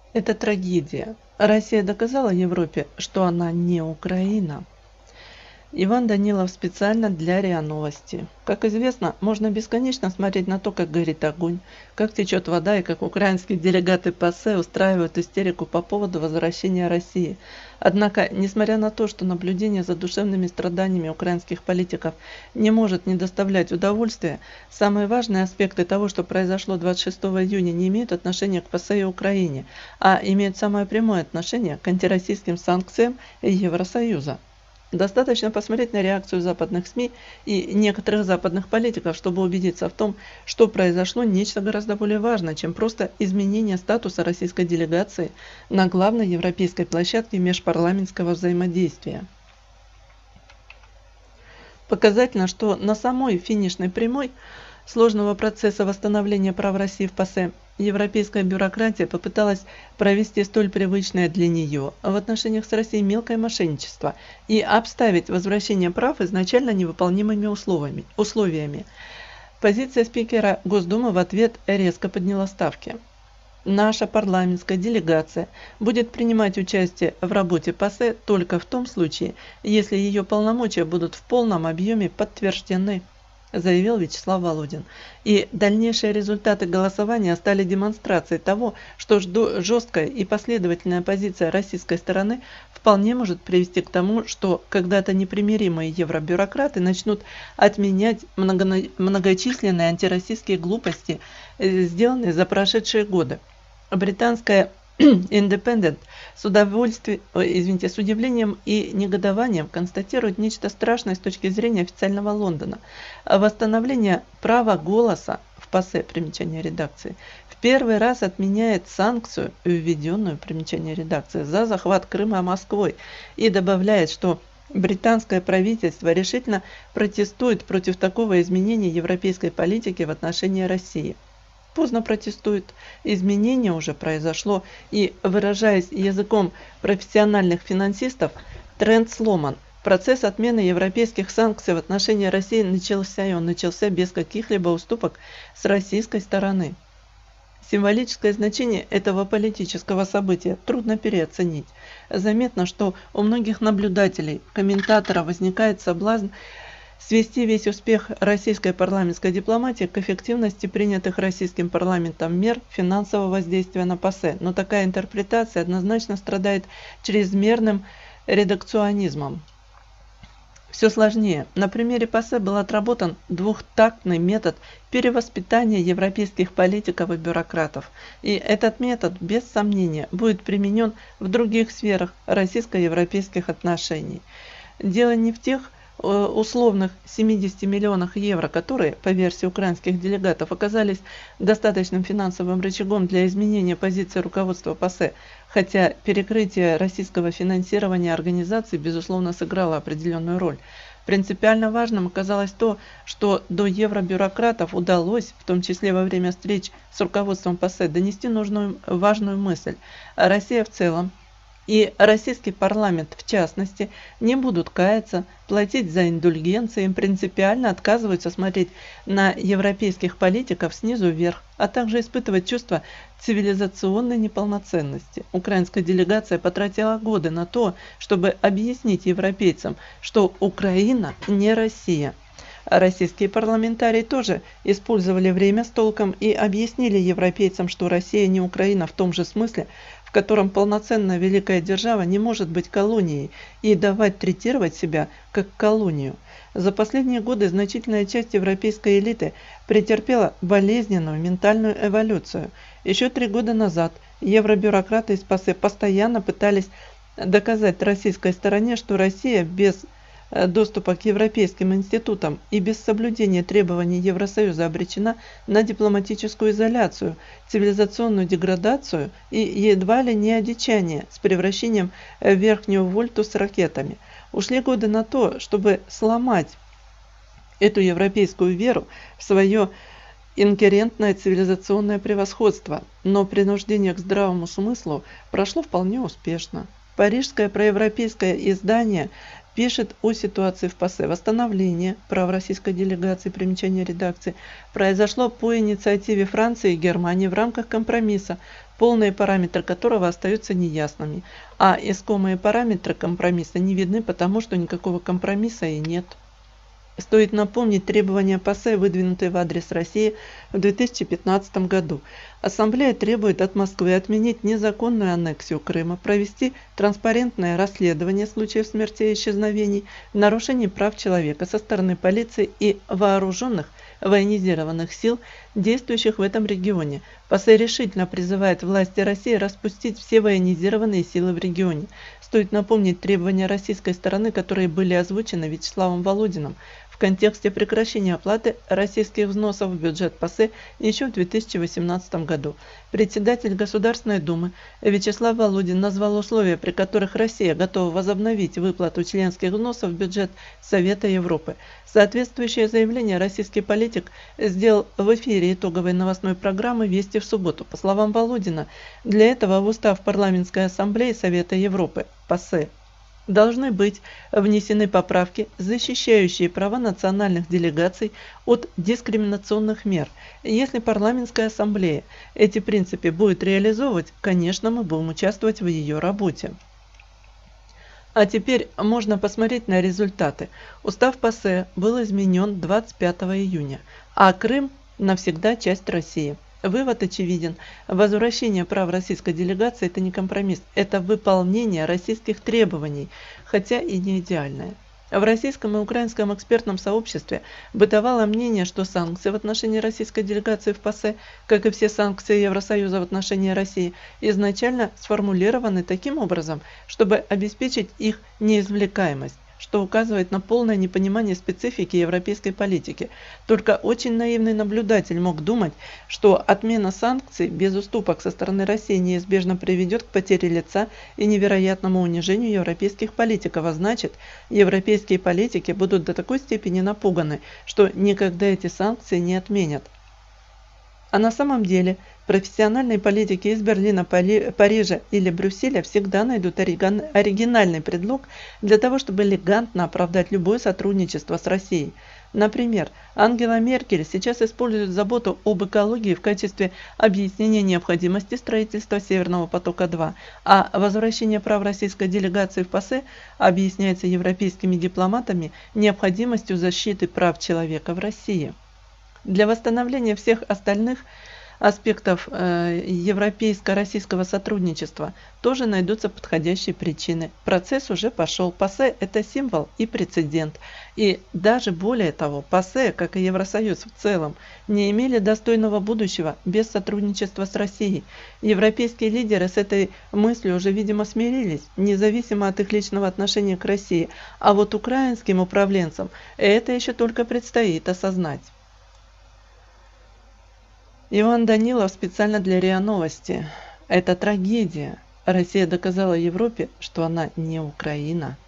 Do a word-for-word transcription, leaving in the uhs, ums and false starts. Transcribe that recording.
Это трагедия. Россия доказала Европе, что она не Украина. Иван Данилов специально для РИА Новости. Как известно, можно бесконечно смотреть на то, как горит огонь, как течет вода и как украинские делегаты ПАСЕ устраивают истерику по поводу возвращения России. Однако, несмотря на то, что наблюдение за душевными страданиями украинских политиков не может не доставлять удовольствия, самые важные аспекты того, что произошло двадцать шестого июня, не имеют отношения к ПАСЕ и Украине, а имеют самое прямое отношение к антироссийским санкциям Евросоюза. Достаточно посмотреть на реакцию западных СМИ и некоторых западных политиков, чтобы убедиться в том, что произошло нечто гораздо более важное, чем просто изменение статуса российской делегации на главной европейской площадке межпарламентского взаимодействия. Показательно, что на самой финишной прямой сложного процесса восстановления прав России в ПАСЕ европейская бюрократия попыталась провести столь привычное для нее в отношениях с Россией мелкое мошенничество и обставить возвращение прав изначально невыполнимыми условиями. условиями. Позиция спикера Госдумы в ответ резко подняла ставки. Наша парламентская делегация будет принимать участие в работе ПАСЕ только в том случае, если ее полномочия будут в полном объеме подтверждены, заявил Вячеслав Володин. И дальнейшие результаты голосования стали демонстрацией того, что жесткая и последовательная позиция российской стороны вполне может привести к тому, что когда-то непримиримые евробюрократы начнут отменять многочисленные антироссийские глупости, сделанные за прошедшие годы. Британская Independent с удовольствием, извините, с удивлением и негодованием констатирует нечто страшное с точки зрения официального Лондона. Восстановление права голоса в ПАСЕ, примечание редакции, в первый раз отменяет санкцию, введенную, примечание редакции, за захват Крыма Москвой, и добавляет, что британское правительство решительно протестует против такого изменения европейской политики в отношении России. Поздно протестует, изменение уже произошло, и, выражаясь языком профессиональных финансистов, тренд сломан. Процесс отмены европейских санкций в отношении России начался, и он начался без каких-либо уступок с российской стороны. Символическое значение этого политического события трудно переоценить. Заметно, что у многих наблюдателей, комментаторов возникает соблазн свести весь успех российской парламентской дипломатии к эффективности принятых российским парламентом мер финансового воздействия на ПАСЕ, но такая интерпретация однозначно страдает чрезмерным редакционизмом. Все сложнее. На примере ПАСЕ был отработан двухтактный метод перевоспитания европейских политиков и бюрократов. И этот метод, без сомнения, будет применен в других сферах российско-европейских отношений. Дело не в тех условных семидесяти миллионах евро, которые, по версии украинских делегатов, оказались достаточным финансовым рычагом для изменения позиции руководства ПАСЕ, хотя перекрытие российского финансирования организации, безусловно, сыграло определенную роль. Принципиально важным оказалось то, что до евробюрократов удалось, в том числе во время встреч с руководством ПАСЕ, донести нужную важную мысль. Россия в целом и российский парламент, в частности, не будут каяться, платить за индульгенции, им принципиально отказываются смотреть на европейских политиков снизу вверх, а также испытывать чувство цивилизационной неполноценности. Украинская делегация потратила годы на то, чтобы объяснить европейцам, что Украина не Россия. Российские парламентарии тоже использовали время с толком и объяснили европейцам, что Россия не Украина в том же смысле, в котором полноценная великая держава не может быть колонией и давать третировать себя как колонию. За последние годы значительная часть европейской элиты претерпела болезненную ментальную эволюцию. Еще три года назад евробюрократы из ПАСЕ постоянно пытались доказать российской стороне, что Россия без доступа к европейским институтам и без соблюдения требований Евросоюза обречена на дипломатическую изоляцию, цивилизационную деградацию и едва ли не одичание с превращением в верхнюю вольту с ракетами. Ушли годы на то, чтобы сломать эту европейскую веру в свое инкерентное цивилизационное превосходство, но принуждение к здравому смыслу прошло вполне успешно. Парижское проевропейское издание пишет о ситуации в ПАСЕ. Восстановление прав российской делегации, примечание редакции, произошло по инициативе Франции и Германии в рамках компромисса, полные параметры которого остаются неясными, а искомые параметры компромисса не видны, потому что никакого компромисса и нет. Стоит напомнить требования ПАСЕ, выдвинутые в адрес России в две тысячи пятнадцатом году. Ассамблея требует от Москвы отменить незаконную аннексию Крыма, провести транспарентное расследование случаев смерти и исчезновений, нарушений прав человека со стороны полиции и вооруженных военизированных сил, действующих в этом регионе. ПАСЕ решительно призывает власти России распустить все военизированные силы в регионе. Стоит напомнить требования российской стороны, которые были озвучены Вячеславом Володиным в контексте прекращения оплаты российских взносов в бюджет ПАСЕ еще в две тысячи восемнадцатом году. Председатель Государственной Думы Вячеслав Володин назвал условия, при которых Россия готова возобновить выплату членских взносов в бюджет Совета Европы. Соответствующее заявление российский политик сделал в эфире итоговой новостной программы «Вести в субботу». По словам Володина, для этого в устав Парламентской ассамблеи Совета Европы ПАСЕ должны быть внесены поправки, защищающие права национальных делегаций от дискриминационных мер. Если парламентская ассамблея эти принципы будет реализовывать, конечно, мы будем участвовать в ее работе. А теперь можно посмотреть на результаты. Устав ПАСЕ был изменен двадцать пятого июня, а Крым навсегда часть России. Вывод очевиден. Возвращение прав российской делегации – это не компромисс, это выполнение российских требований, хотя и не идеальное. В российском и украинском экспертном сообществе бытовало мнение, что санкции в отношении российской делегации в ПАСЕ, как и все санкции Евросоюза в отношении России, изначально сформулированы таким образом, чтобы обеспечить их неизвлекаемость, что указывает на полное непонимание специфики европейской политики. Только очень наивный наблюдатель мог думать, что отмена санкций без уступок со стороны России неизбежно приведет к потере лица и невероятному унижению европейских политиков, а значит, европейские политики будут до такой степени напуганы, что никогда эти санкции не отменят. А на самом деле профессиональные политики из Берлина, Парижа или Брюсселя всегда найдут оригинальный предлог для того, чтобы элегантно оправдать любое сотрудничество с Россией. Например, Ангела Меркель сейчас использует заботу об экологии в качестве объяснения необходимости строительства Северного потока-два, а возвращение прав российской делегации в ПАСЕ объясняется европейскими дипломатами необходимостью защиты прав человека в России. Для восстановления всех остальных аспектов э, европейско-российского сотрудничества тоже найдутся подходящие причины. Процесс уже пошел. ПАСЕ – это символ и прецедент. И даже более того, ПАСЕ, как и Евросоюз в целом, не имели достойного будущего без сотрудничества с Россией. Европейские лидеры с этой мыслью уже, видимо, смирились, независимо от их личного отношения к России. А вот украинским управленцам это еще только предстоит осознать. Иван Данилов специально для РИА Новости. Это трагедия. Россия доказала Европе, что она не Украина.